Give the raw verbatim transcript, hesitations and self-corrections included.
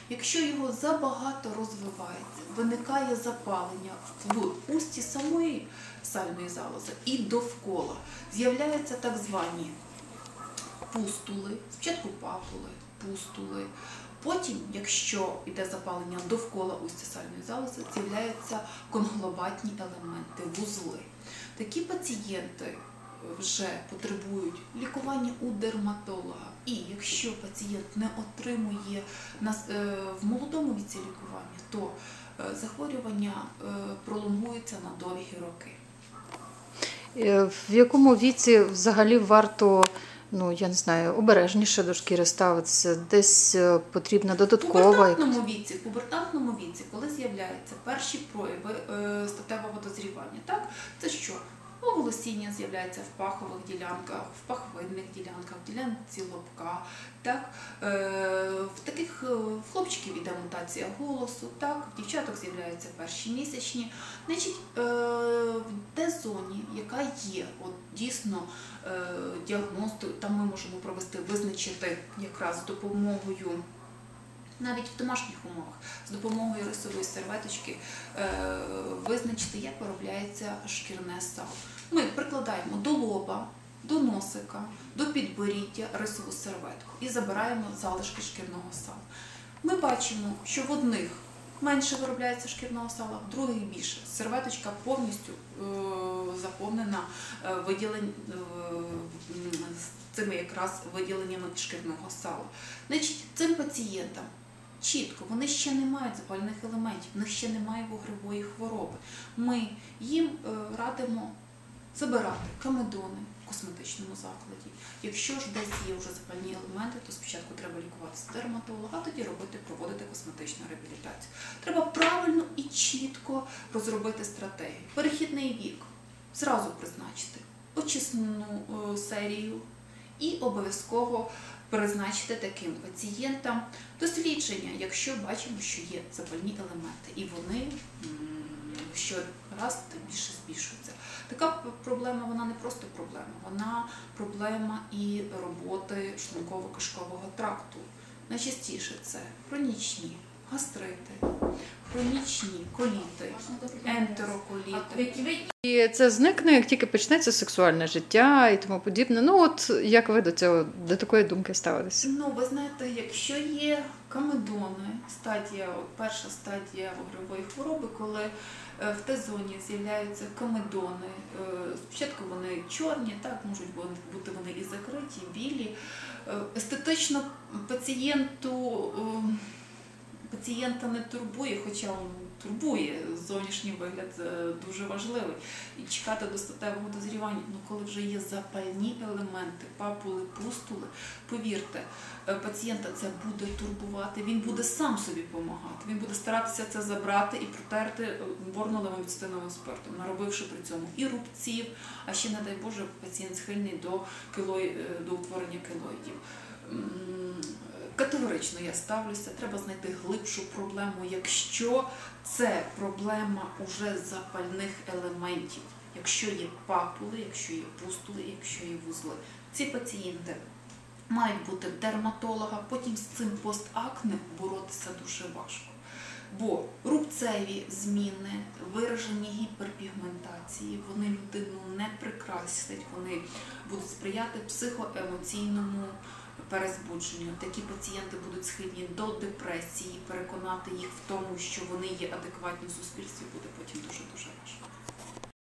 Якщо його забагато розвивається, виникає запалення в усті самої сальної залози і довкола. З'являються так звані пустули, спочатку папули, пустули. Потім, якщо йде запалення довкола устя сальної залози, з'являються конгломератні елементи, вузли. Такі пацієнти вже потребують лікування у дерматолога. І якщо пацієнт не отримує в молодому віці лікування, то захворювання пролонгується на довгі роки. В якому віці взагалі варто, ну, я не знаю, обережніше до шкіри ставитися, десь потрібна додаткова? В пубертатному віці, в пубертатному віці, коли з'являються перші прояви е, статевого дозрівання, так, це що? Волосіння з'являється в пахових ділянках, в пахвинних ділянках, в ділянці лобка. Так? Е, в таких в хлопчиків іде мутація голосу, так? В дівчаток з'являються перші місячні. Значить, е, в те зоні, яка є, от, дійсно е, діагностикою, там ми можемо провести, визначити якраз з допомогою, навіть в домашніх умовах, з допомогою рисової серветочки е, визначити, як виробляється шкірне сало. Ми прикладаємо до лоба, до носика, до підборіддя рисову серветку і забираємо залишки шкірного сала. Ми бачимо, що в одних менше виробляється шкірного сала, в других більше. Серветочка повністю е, заповнена е, виділень, е, цими якраз виділеннями шкірного сала. Значить, цим пацієнтам чітко, вони ще не мають запальних елементів, в них ще немає вугрової хвороби. Ми їм радимо забирати комедони в косметичному закладі. Якщо ж десь є вже запальні елементи, то спочатку треба лікуватися дерматолога, а тоді робити, проводити косметичну реабілітацію. Треба правильно і чітко розробити стратегію. Перехідний вік зразу призначити очисну серію і обов'язково призначити таким пацієнтам дослідження, якщо бачимо, що є запальні елементи, і вони щораз тим більше збільшуються. Така проблема, вона не просто проблема, вона проблема і роботи шлунково-кишкового тракту. Найчастіше це хронічні гастрити, хронічні коліти, ентероколіти. І це зникне, як тільки почнеться сексуальне життя і тому подібне. Ну от, як ви до цього, до такої думки ставитеся? Ну, ви знаєте, якщо є комедони, стадія, от перша стадія вугрової хвороби, коли в Т-зоні з'являються комедони, спочатку вони чорні, так, можуть бути вони і закриті, і білі. Естетично пацієнту, пацієнта не турбує, хоча він турбує, зовнішній вигляд дуже важливий. І чекати до статевого дозрівання, ну коли вже є запальні елементи, папули, пустули, повірте, пацієнта це буде турбувати, він буде сам собі допомагати, він буде старатися це забрати і протерти борнолевим відстиновим спиртом, наробивши при цьому і рубців, а ще, не дай Боже, пацієнт схильний до, килої... до утворення килоїдів. Категорично я ставлюся, треба знайти глибшу проблему, якщо це проблема уже запальних елементів, якщо є папули, якщо є пустули, якщо є вузли. Ці пацієнти мають бути в дерматолога, потім з цим постакне боротися дуже важко. Бо рубцеві зміни, виражені гіперпігментації, вони людину не прикрасять, вони будуть сприяти психоемоційному перезбудженню. Такі пацієнти будуть схильні до депресії, переконати їх в тому, що вони є адекватні в суспільстві, буде